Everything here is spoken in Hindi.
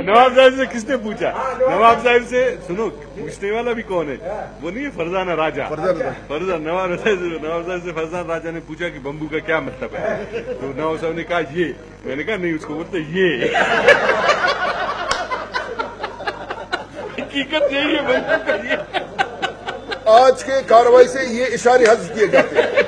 नवाब साहब से किसने पूछा? नवाब साहब से सुनो, पूछने वाला भी कौन है? वो नहीं है फरजाना राजा, फरजान नवाब साहब से फरजान राजा ने पूछा कि बम्बू का क्या मतलब है, तो नवाब साहब ने कहा ये, मैंने कहा नहीं, उसको बोलते ये हकीकत यही है बम्बू का ये। आज के कार्रवाई से ये इशारे हज़्फ किए जाते हैं।